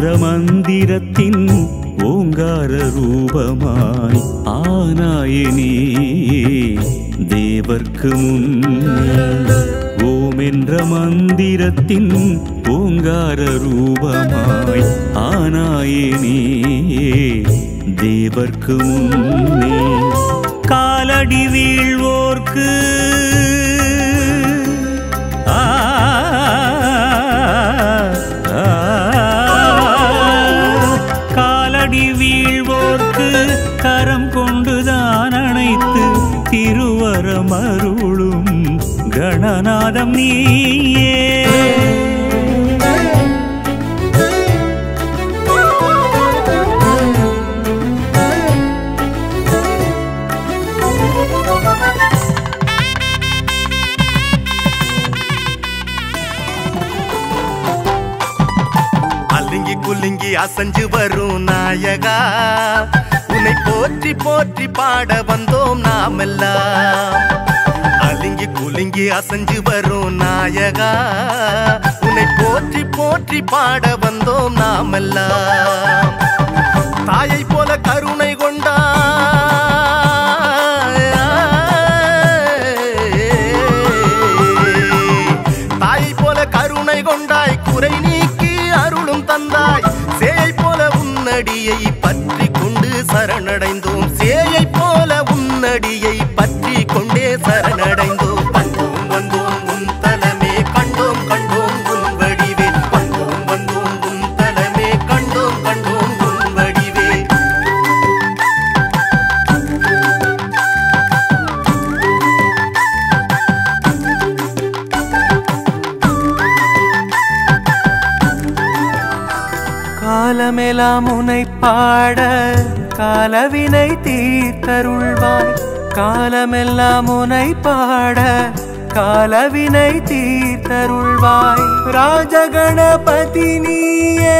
மந்திரத்தின் ஓங்கார ரூபமாய் ஆனாயினே தேவர்க்கு முன்னே. ஓம் என்ற மந்திரத்தின் ஓங்கார ரூபமாய் ஆனாயினே தேவர்க்கு முன்னே. காலடி வீழ்வோர்க்கு காலடி வீழ்வோர்க்கு கரம் கொண்டுதான் அணைத்து திருவரமருளும் கணநாதம் நீயே. குலுங்கி அசஞ்சு வரும் நாயகா, உன்னை போற்றி போற்றி பாட வந்தோம் நாமெல்லாம். அலிங்கி குலுங்கி அசஞ்சு வரும் நாயகா, உன்னை போற்றி போற்றி பாட வந்தோம் நாமெல்லாம். தாயை போல கருணை கொண்டா தாயை போல கருணை கொண்டாய், குறை நீக்கி அருளும் தந்தாய். சேயை போல உன்னடியை பற்றி கொண்டு சரணடைந்தோம், சேயை போல உன்னடியை பற்றி கொண்டே சரணடைந்தோம். வந்தோம் வந்தோம் உன் தலமே கண்டோம் கண்டோம் உன் வடிவே, வந்தோம் வந்தோம் உன் தலமே கண்டோம் கண்டோம் உன் வடிவே. காலமெல்லாம் உனை பாட காலவினை தீர்த்தருள்வாய், காலமெல்லாம் உனை பாட காலவினை தீர்த்தருள்வாய். ராஜகணபதி நீயே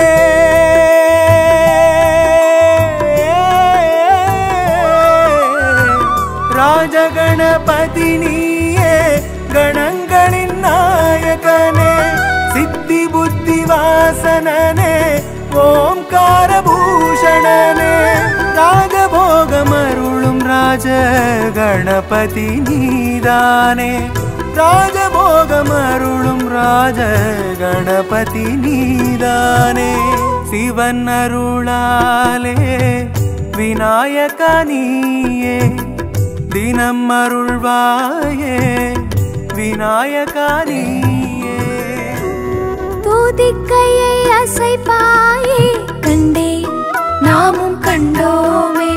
ராஜகணபதி நீயே கணங்களின் நாயகனே, சித்தி புத்தி வாசனனே ஓம்கார பூஷணனே. ராஜபோகமருளும் ராஜ கணபதி நீதானே, ராஜபோகமருளும் ராஜ கணபதி நீதானே. சிவன் அருளாலே விநாயக நீயே, தினம் அருள்வாயே விநாயக நீயே. தூதிக்கையை அசைப்பாயே கண்டேன் நாமும் கண்டோமே,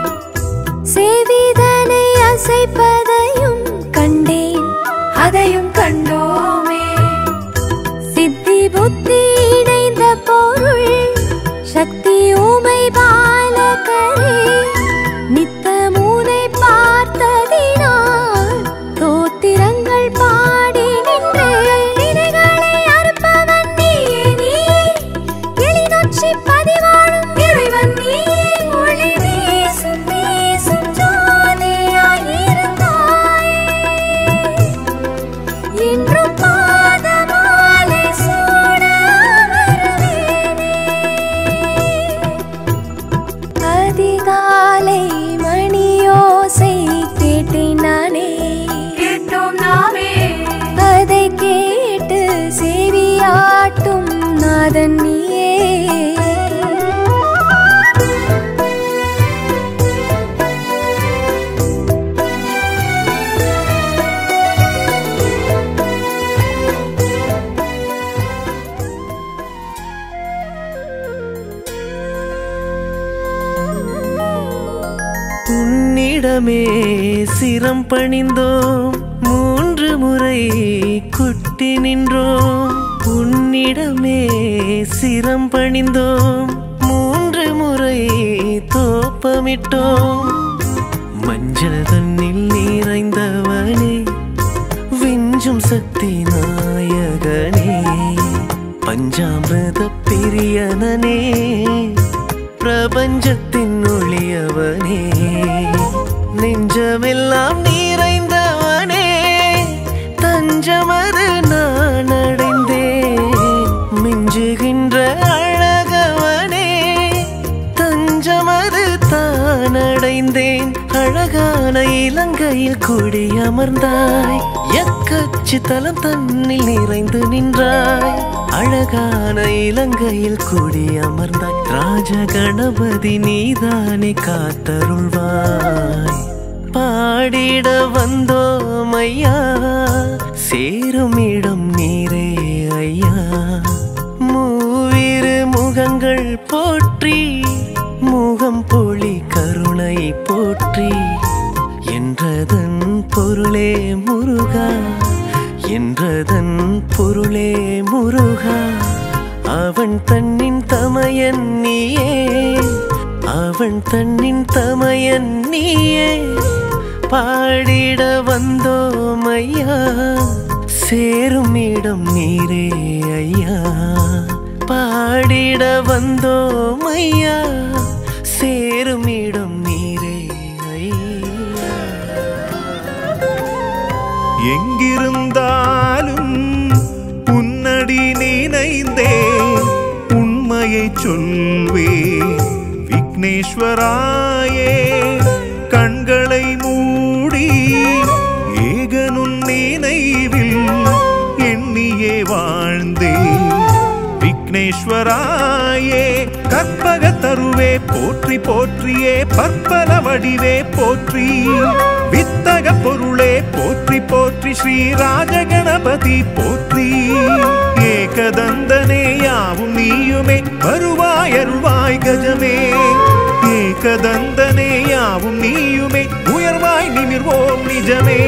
சேவிதனை அசைப்பதையும் கண்டேன் அதையும் கண்டோமே. சித்தி புத்தி இணைந்த பொருள் சக்தி ஊமை பாலகரே, நித்தமூனை பார்த்ததினால் தோத்திரங்கள் பாடி நின்று வினைகளை அறுப்பவன் நீயே, நீயே எழிலொச்சி பதிவாழும் இறைவன் நீயே. ஒளி வீசும் வீசும் ஜோதியாயிருந்தாய், என்றும் பாதமாலை சூட வருவேனே. அதிகாலை மணியோசை கேட்டேன் நானே, கேட்டோம் நாமே, அதை கேட்டு சேவியாட்டும் நாதன் நீயே. உன்னிடமே சிரம் பணிந்தோம், 3 முறை குட்டி நின்றோம். உன்னிடமே சிரம் பணிந்தோம், 3 முறை தோப்பமிட்டோம். மஞ்சள் தன்னில் நிறைந்தவனே, விஞ்சும் சக்தி நாயகனே, பஞ்சாமிரத பிரியனே, பிரபஞ்சத்தின் ஒளியவனே, நெஞ்சமெல்லாம் நிறைந்தவனே, தஞ்சமது நான் அடைந்தேன். மிஞ்சுகின்ற அழகவனே, நுழைந்தேன் அழகான இலங்கையில் கூடி அமர்ந்தாய் எக்கச்சி தலம் தன்னில் நிறைந்து நின்றாய் அழகான இலங்கையில் கூடி அமர்ந்தாய் ராஜ கணபதி நீதானே காத்தருள்வாய் பாடிட வந்தோம் ஐயா சேரும் இடம் நீரே ஐயா மூவிரு முகங்கள் போற்றி முகம் பொழி கருணை போற்றி என்றதன் பொருளே முருகா என்றதன் பொருளே முருகா அவன் தன்னின் தமையன் நீயே அவன் தன்னின் தமையன் நீயே பாடிட வந்தோம் ஐயா சேரும் இடம் நீரே ஐயா பாடிட வந்தோம் ஐயா சேரும் இடம் நீரே ஐயா எங்கிருந்தாலும் உன்னடி நினைந்தே உண்மையை சொல்வே விக்னேஸ்வராயே கண்களை மூடி ஏகனுன் நினைவில் எண்ணியே வாழ்ந்தே விக்னேஸ்வராயே கற்பக தருவே போற்றி போற்றியே பற்பல வடிவே போற்றி வித்தக பொருளே போற்றி போற்றி ஸ்ரீ ராஜகணபதி போற்றி ஏகதந்தனே யாவும் நீயுமே வருவாய் அருள்வாய் கஜமே ஏகதந்தனே யாவும் நீயுமே உயர்வாய் நிமிர்வோம் நிஜமே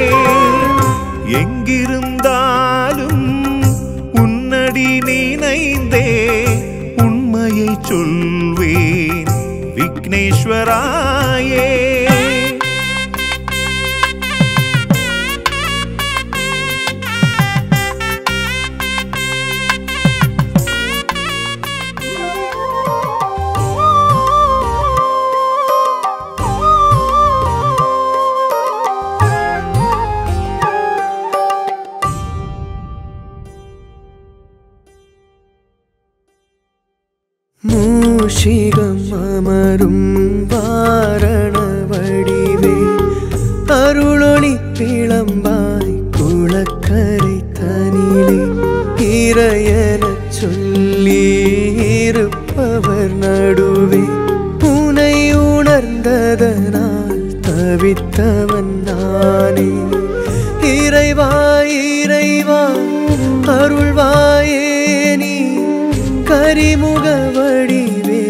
எங்கிருந்தாலும் உன்னடி நினைந்தே உண்மையை சொல்வேன் விக்னேஸ்வராயே மூஷிகம் அமரும் வாரண வடிவே அருளொளி பிளம்பாய் குளக்கரை தனிலே இறையன சொல்லி இருப்பவர் நடுவே உனை உணர்ந்ததனால் தவித்தவன் நானே இறைவா இறைவா அருள்வாயே நீ கரிமுக வடிவே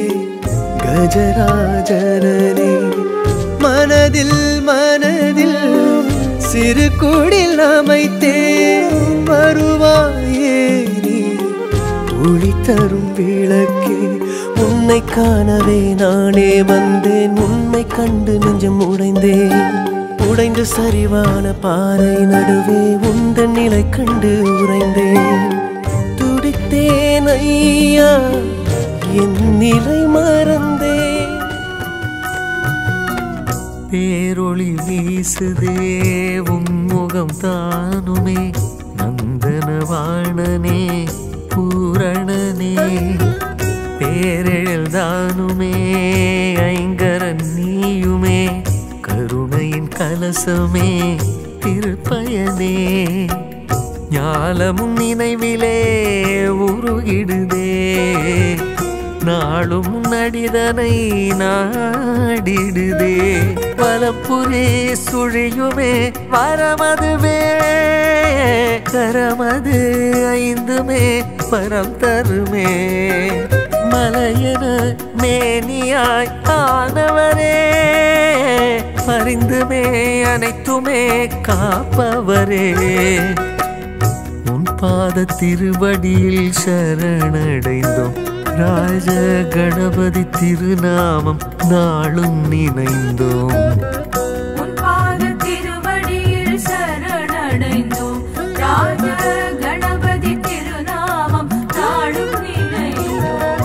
கஜராஜனே மனதில் மனதில் சிறு குடில் அமைத்தே வருவாயே நீ ஒளி தரும் விளக்கே உன்னை காணவே நானே வந்தேன் உன்னை கண்டு நெஞ்சம் உடைந்து சரிவான பாறை நடுவே உந்தன் நிலை கண்டு உறைந்தேன் துடித்தேன் ஐயா என் நிலை மறந்தேன் பேரொளி வீசுதே உன்முகம் தானுமே நந்தனவாணனே பூரணனே பேரெழில் தானுமே ஐங்கரன் நீயுமே கருணையின் கலசமே திருப்பயனே ஞாலமும் நினைவிலே உருகிடுதே நாளும் நடிதனை நாடிடுதே பலப்புரே சுழியுமே வரமதுவே கரமது ஐந்துமே பரம் தருமே மலையன மேனியாய் ஆனவரே பரிந்துமே அனைத்துமே காப்பவரே உன் பாத திருவடியில் சரணடைந்தோம் ராஜ கணபதி திருநாமம் நாளும் நினைந்தோம் உன் பாத திருவடியில் சரணடைந்தோம் ராஜ கணபதி திருநாமம் நாளும் நினைந்தோம்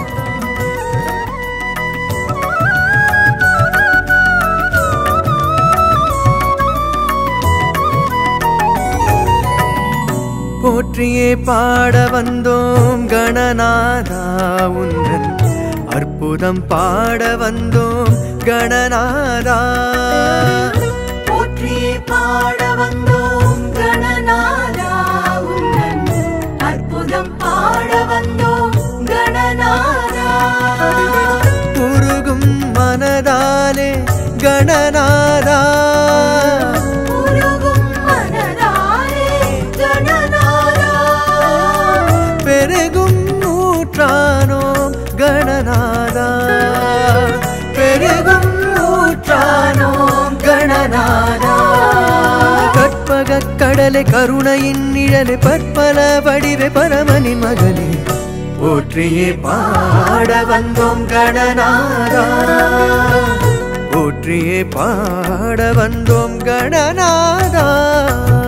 போற்றியே பாட வந்தோம் கணநாதா உந்தன் அற்புதம் பாட வந்தோம் கணநாதா போற்றியே பாட வந்தோம் கணநாதா உந்தன் அற்புதம் பாட வந்தோம் கணநாதா உருகும் மனதாலே கணநாதா உருகும் மனதாலே கணநாதா பெருகும் ஊற்றானோம் கணநாதா பெருகும் ஊற்றானோம் கணநாதா கற்பக கடலை கருணையின் நிழலை பற்பல வடிவே பரமனின் மகனே போற்றியே பாட வந்தோம் கணநாதா போற்றியே பாட வந்தோம் கணநாதா